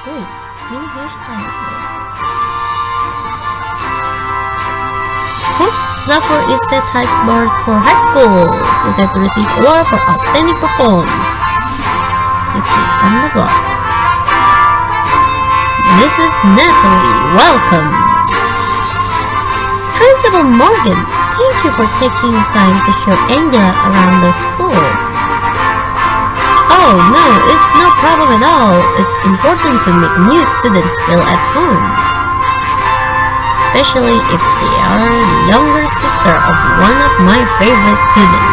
Ooh, mini hairstyle. Snapper is set high bar for high school. Is set to receive award for outstanding performance. Yuki on the block. Mrs. Napoli, welcome. Principal Morgan, thank you for taking time to show Angela around the school. Oh no, it's no problem at all. It's important to make new students feel at home. Especially if they are the younger sister of one of my favorite students.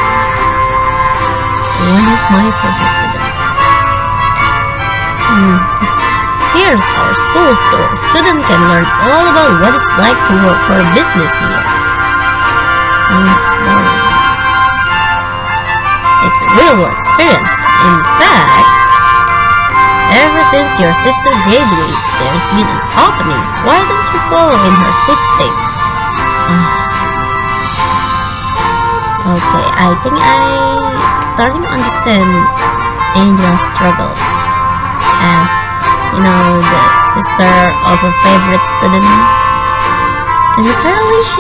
Here's our school store. Students can learn all about what it's like to work for a business here. Sounds boring. It's a real experience. In fact, ever since your sister graduated, there's been an opening. Why don't you follow in her footsteps? Okay, I think I'm starting to understand Angela's struggle as, you know, the sister of a favorite student. And apparently she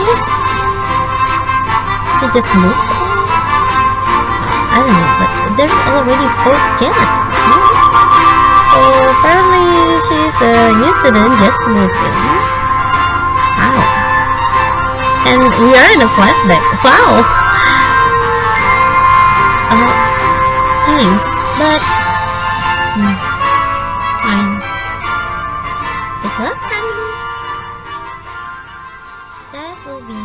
just moved on. I don't know, but there's already 4 janitors here. So apparently she's a new student, just moved in. Wow. And we are in a flashback. Wow. Thanks, but fine. Good luck, honey. That will be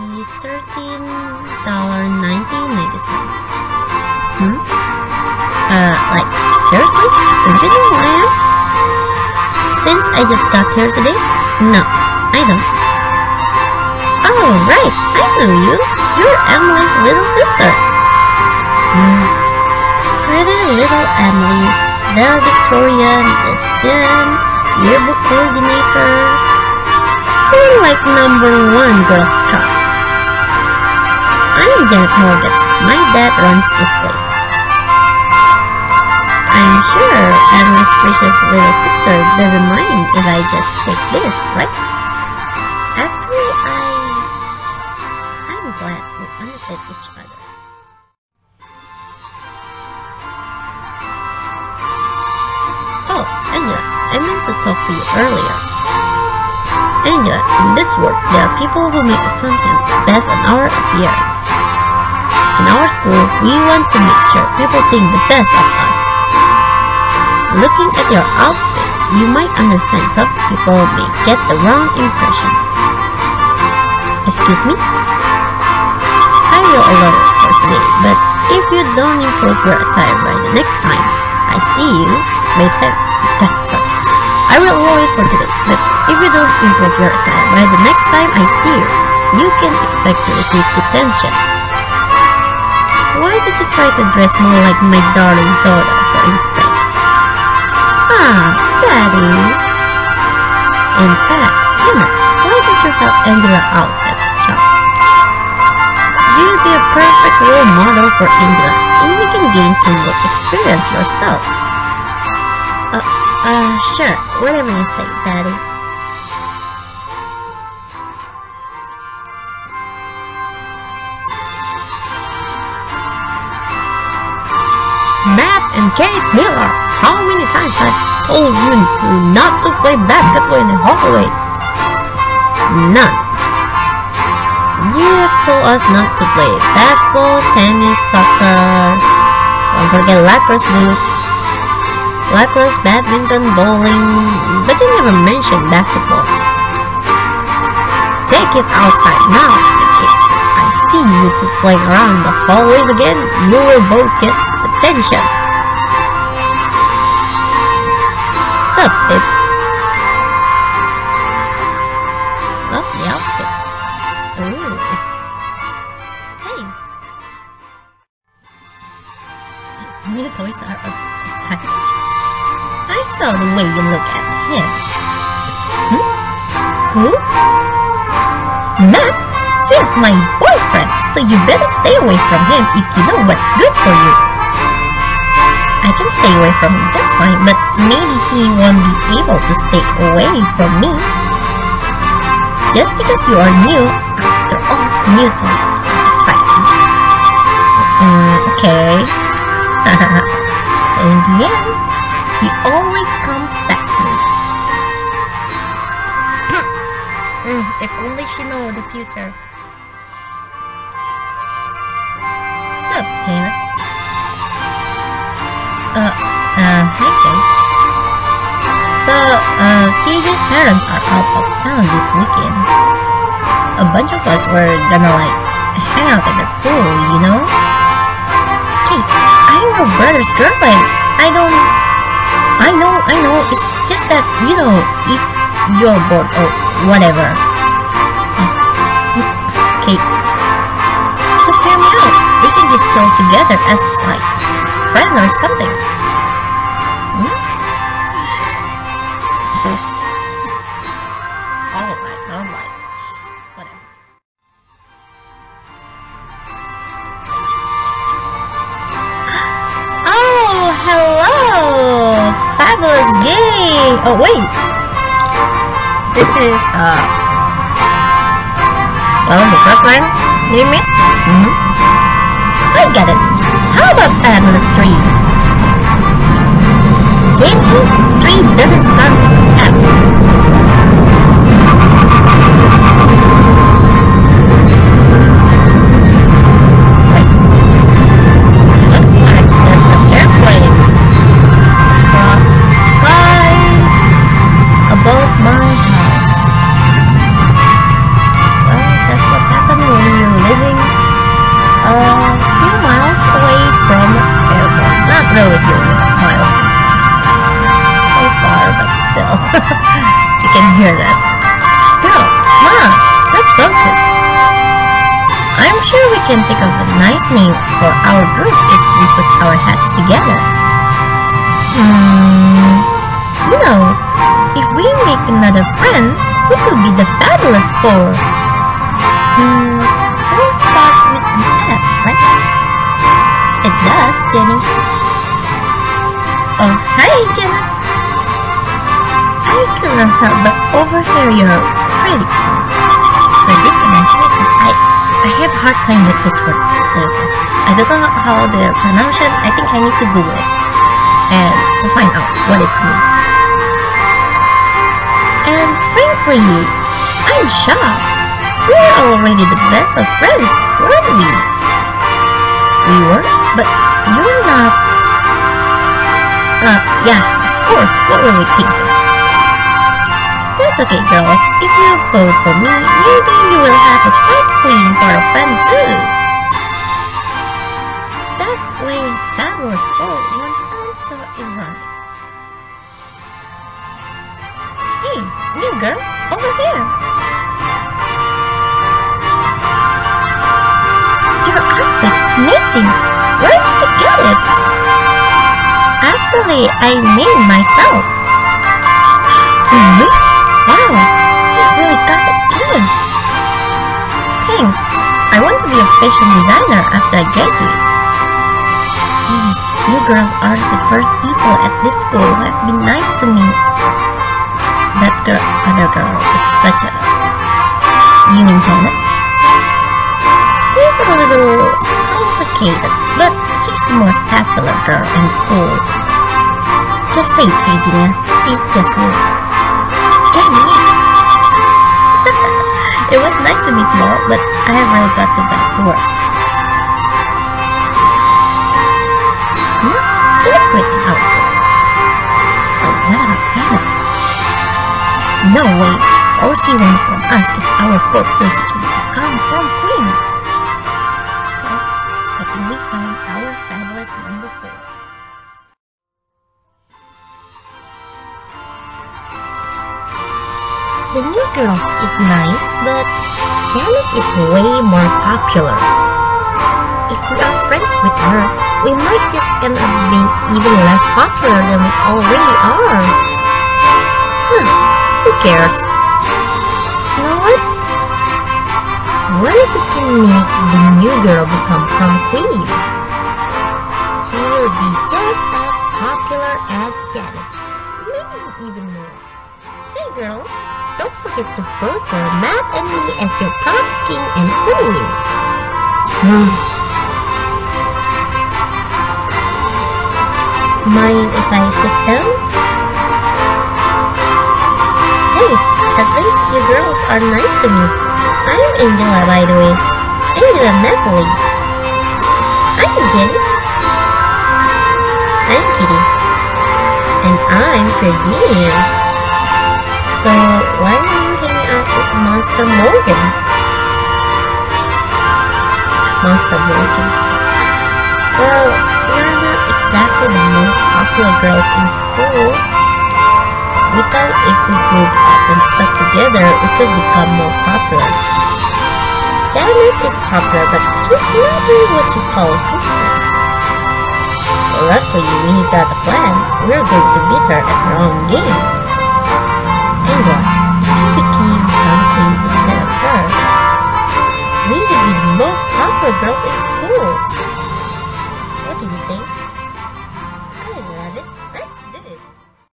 $13.90. Like, seriously? Don't you know who I am? Since I just got here today? No, I don't. Oh, right, I know you. You're Emily's little sister. Pretty little Emily, valedictorian, lesbian, yearbook coordinator. You're like #1 Girl Scout. I'm Janet Morgan. My dad runs this place. I'm sure Emily's precious little sister doesn't mind if I just take this, right? Actually, I'm glad we understand each other. Oh, Angela, I meant to talk to you earlier. Angela, in this world, there are people who make assumptions based on our appearance. In our school, we want to make sure people think the best of us. Looking at your outfit, you might understand some people may get the wrong impression. Excuse me? I will allow it for today, but if you don't improve your attire by the next time I see you, I will allow it for today, but if you don't improve your attire by the next time I see you, you can expect to receive detention. Why did you try to dress more like my darling daughter, for instance? Daddy. In fact, Emma, why don't you help Angela out at the shop? You'd be a perfect role model for Angela, and you can gain some work experience yourself. Sure, whatever you say, Daddy. Matt and Kate Miller, how many times I've told you not to play basketball in the hallways? None. You have told us not to play basketball, tennis, soccer, don't forget lacrosse, badminton, bowling, but you never mentioned basketball. Take it outside now. If I see you two playing around the hallways again, you will both get attention. Sup, babe? Lovely outfit. Ooh. Thanks. New toys are exciting. I saw the way you look at him. Who? Matt? He is my boyfriend, so you better stay away from him if you know what's good for you. I I can stay away from him just fine, but maybe he won't be able to stay away from me. Just because you are new, after all, new toys are exciting. Okay. In the end, he always comes back to me. If only she knows the future. Sup, Janet? Hi, Jay. So, TJ's parents are out of town this weekend. A bunch of us were gonna like hang out at the pool, you know? Kate, I'm your brother's girlfriend. I know, it's just that, you know, if you're bored or whatever. Kate, just hear me out. We can just chill together as like friends or something. Alright. Whatever. Oh, hello! Fabulous game! Oh, wait! This is, well, the first line, you mean? I get it. How about Fabulous 3? Jamie, 3 doesn't start with F. Really few miles. So far, but still. You can hear that. Girl, come on, let's focus. I'm sure we can think of a nice name for our group if we put our heads together. You know, if we make another friend, who could be the Fabulous Four? Four start with an F, right? It does, Jenny. Oh, hi, Jenna. I cannot help but overhear your predicament. I have a hard time with this word, seriously. I don't know how they're pronounced. I think I need to Google it and to find out what it's mean. And frankly, I'm shocked. We're already the best of friends, weren't we? We were, but you're not. Yeah, of course, what were we thinking? That's okay, girls. If you vote for me, maybe you will have a prom queen for a friend too. That way, Fabulous 4 won't sound so ironic. Hey, new girl, over here. Your outfit's amazing. Where did you get it? Actually, I made myself. Really? Wow, you really got it good. Thanks. I want to be a fashion designer after I graduate. Jeez, you girls are the first people at this school who have been nice to me. That other girl is such a... You mean Janet? She's a little complicated, but she's the most popular girl in school. Just say it, Virginia. She's just me. Jamie! It was nice to meet you all, but I have really got to back to work. She looked great in outfit. But what about Janet? No way. All she wants from us is our vote so she can become prom queen. Guys, I think we found our fabulous number 4. The new girls is nice, but Janet is way more popular. If we are friends with her, we might just end up being even less popular than we already are. Who cares? You know what? What if we can make the new girl become prom queen? he will be just as popular as Janet. Maybe even more. Hey girls, don't forget to vote for Matt and me as your prom king and queen. Mind if I sit down? Thanks, at least you girls are nice to me. I'm Angela, by the way. Angela Napoli. I'm Jenny. I'm Kitty. And I'm Virginia. So, why are you hanging out with Monster Morgan? Monster Morgan. Well, we're not exactly the most popular girls in school. We thought if we group up and stuck together, we could become more popular. Janet is popular, but she's not really what you call a good friend. Luckily, we got a plan. We're going to beat her at her own game. Angela, if you became prom queen instead of her, we would be the most popular girls in school. What do you say? I love it. Let's do it.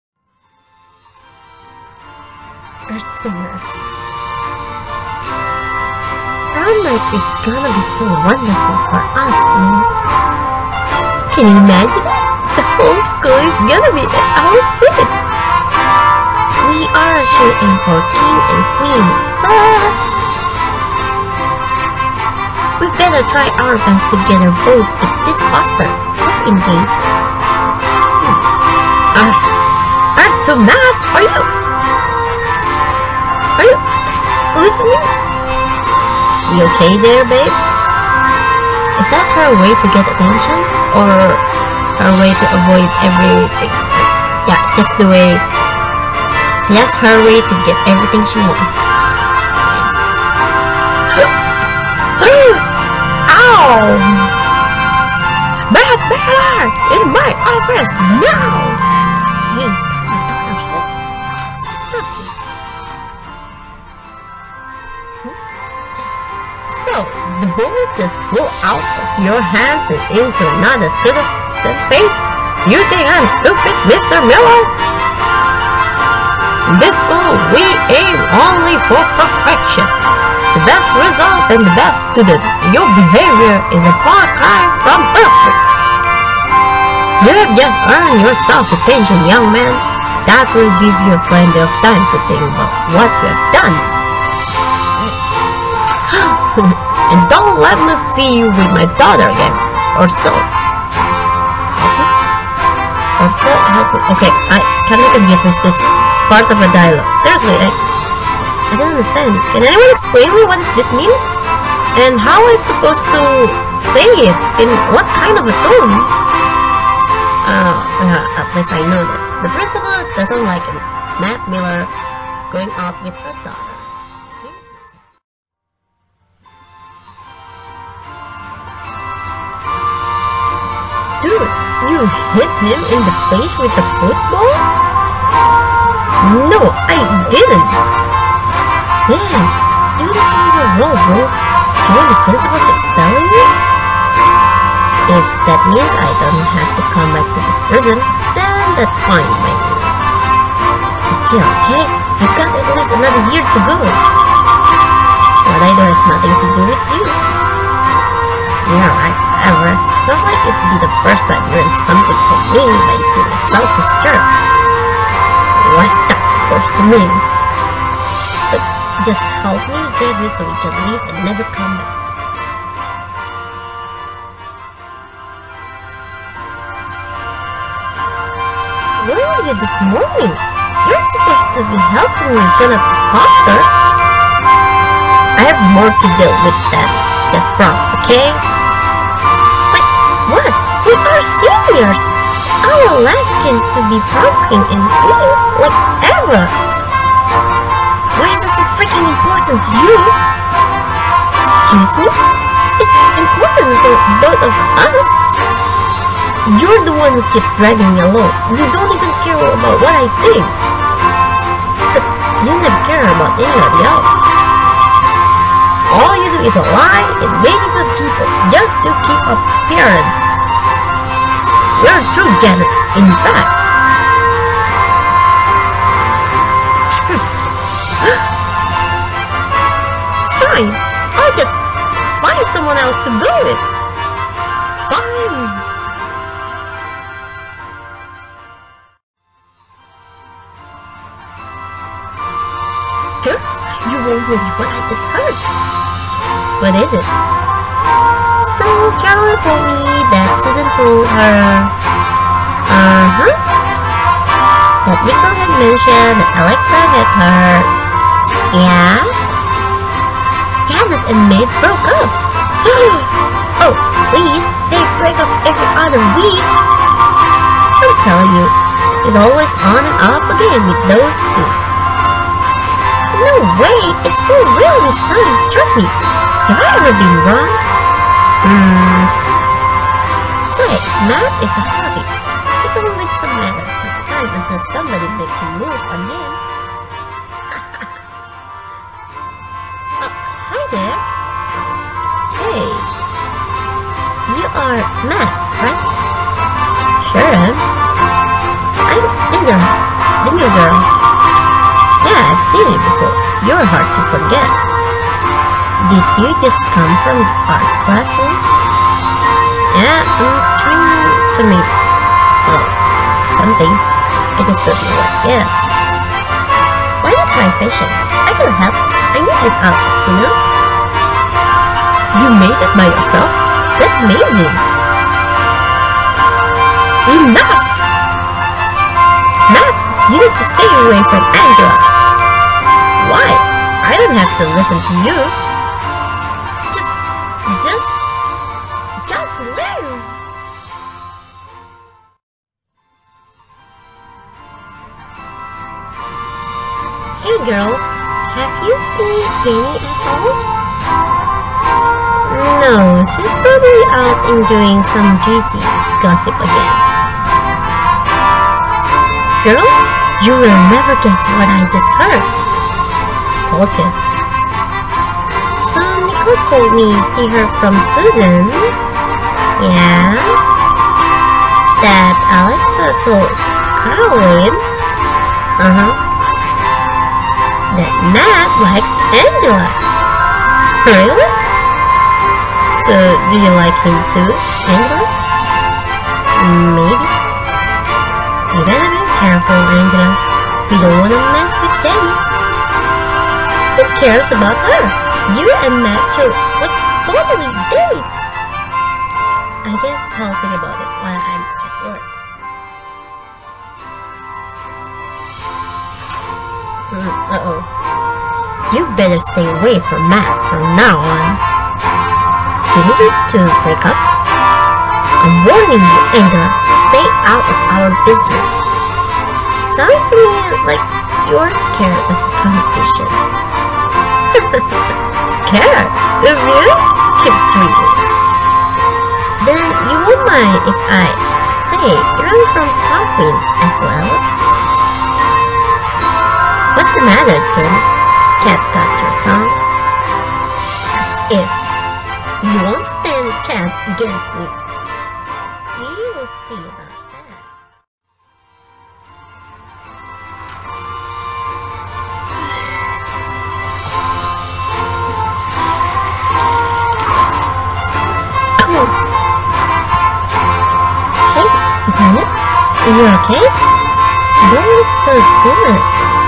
Prom night is gonna be so wonderful for us, man. Can you imagine? The whole school is gonna be at our feet. We are shooting for king and queen, but we better try our best to get a vote with this poster, just in case. To Matt, are you listening? You okay there, babe? Is that her way to get attention? Or her way to avoid everything? Yeah, just the way. Yes, her way to get everything she wants. Ow! Matt Miller! In my office now! Hey, that's your daughter's fault. Stop this. So, the ball just flew out of your hands and into another student's face? You think I'm stupid, Mr. Miller? In this school, we aim only for perfection. The best result and the best student. Your behavior is a far cry from perfect. You have just earned yourself attention, young man. That will give you plenty of time to think about what you have done. And don't let me see you with my daughter again. Or so. Okay, I can't even get with this part of a dialogue. Seriously, I don't understand. Can anyone explain me what does this mean? And how am I supposed to say it? In what kind of a tone? At least I know that the principal doesn't like Matt Miller going out with her daughter. Okay? Dude, you hit him in the face with the football? No, I didn't. Man, do this leave a role, bro. You want the principal to expel you? If that means I don't have to come back to this prison, then that's fine by me. Still, okay? I've got at least another year to go. What I do has nothing to do with you. Yeah, right, whatever. It's not like it'd be the first time you earned something from me by being a selfish jerk. What's that supposed to mean? But just help me graduate so we can leave and never come back. Where were you this morning? You're supposed to be helping me put up this poster. I have more to deal with than just prom, okay? Like, what? We are seniors! Our last chance to be prom king and queen, whatever! Why is this so freaking important to you? Excuse me? It's important for both of us. You're the one who keeps dragging me along. You don't even care about what I think. But you never care about anybody else. All you do is lie and make fun of people just to keep appearance. You're true, Janet, inside. Fine, I'll just find someone else to go with. Fine. Girls, you won't believe what I just heard. What is it? So, Carol told me that Susan told her, that Nicole had mentioned that Alexa met her. Yeah? Janet and Maid broke up. Oh, please, they break up every other week. I'm telling you, it's always on and off again with those two. No way, it's for real this time, trust me. Have I ever been wrong? Say, math is a hobby. It's only some matter of time until somebody makes a move on him. Oh, hi there. Hey, you are Matt, right? Sure am. I'm Angela, the new girl. Yeah, I've seen you before. You're hard to forget. Did you just come from the art classroom? Yeah, I'm trying to make something. I just don't know what yet. Why not try fashion? I can help. I need this outfit, you know? You made it by yourself? That's amazing. Enough! Matt, you need to stay away from Angela. Why? I don't have to listen to you. Just live! Hey girls, have you seen Jamie at all? No, she's probably out enjoying some juicy gossip again. Girls, you will never guess what I just heard. Told you. So Nicole told me see her from Susan. Yeah? That Alexa told Caroline. That Matt likes Angela. Really? So, do you like him too, Angela? Maybe. You gotta be careful, Angela. We don't wanna mess with Jenny. Who cares about her? You and Matt should totally date. I guess I'll think about it while I'm at work. Uh-oh. You better stay away from Matt from now on. Did we need to break up? I'm warning you, Angela. Stay out of our business. Sounds to me like you're scared of the competition. Scared of you? Keep dreaming. Then you won't mind if I say run from Prom Queen as well? What's the matter, Jen? Cat got your tongue? As if you won't stand a chance against me. We will see about that. Hey, Janet, are you okay? You don't look so good.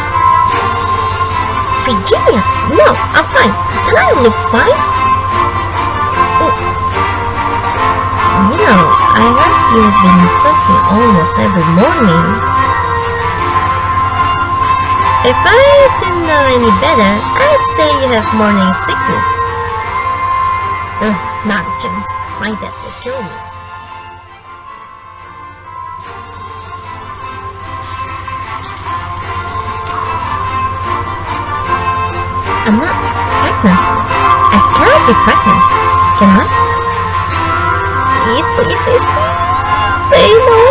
Virginia, no, I'm fine. Don't I look fine? You know, I heard you've been cooking almost every morning. If I didn't know any better, I'd say you have morning sickness. Not a chance. My dad will kill me. I'm not pregnant. I cannot be pregnant. Can I? Please, please, please, please. Say no.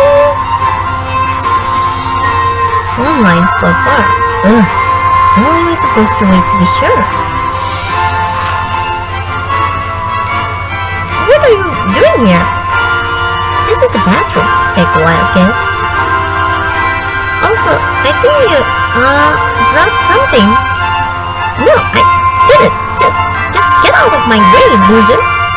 One line so far. How am I supposed to wait to be sure? What are you doing here? This to the bathroom. Take a while, guess. Also, I think you, dropped something. No, I didn't. Just get out of my way, loser.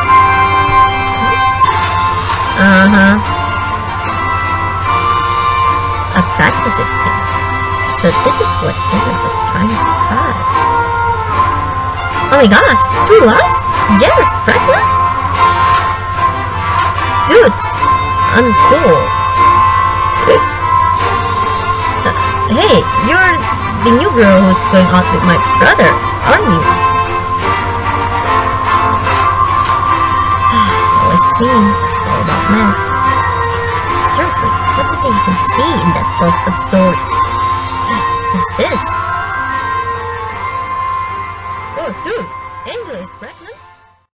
A practicing things. So this is what Janet was trying to hide. Oh my gosh, 2 lots? Janet's pregnant? Dudes, uncool. Hey, you're the new girl who's going out with my brother, aren't you? It's always the same. It's all about math. Seriously, what did they even see in that self-absorbed? What's this?